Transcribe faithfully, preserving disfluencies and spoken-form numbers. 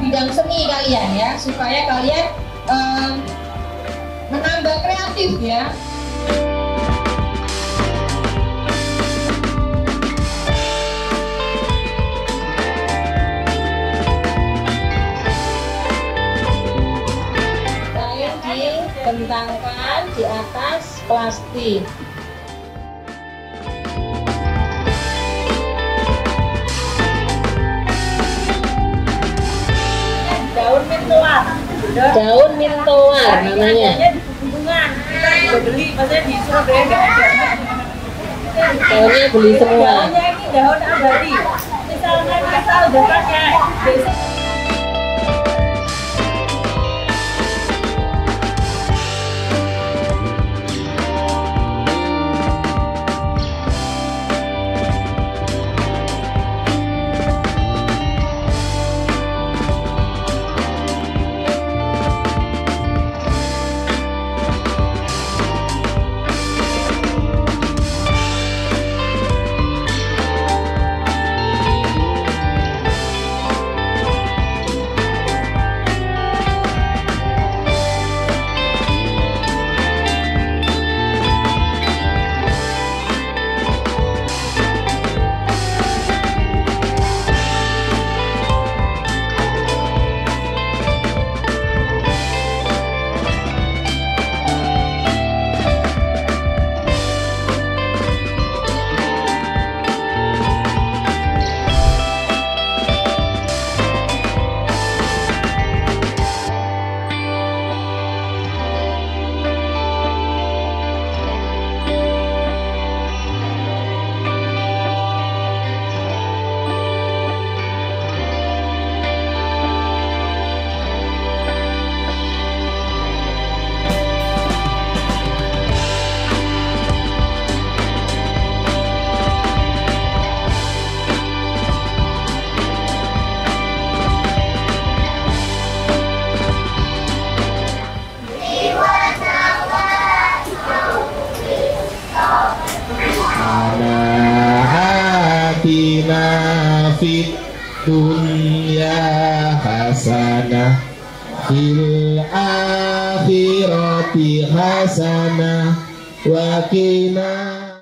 bidang seni kalian ya, supaya kalian uh, menambah kreatif ya. Kain dibentangkan di atas plastik. Daun mintoar. Daun mintoar namanya. Di pegunungan kita juga beli, maksudnya di Surabaya nggak ada. Daunnya beli semua. Daunnya ini daun abadi. Misalnya kita udah pakai besok. Atina fit dunya hasanah fil akhirati hasanah wa qina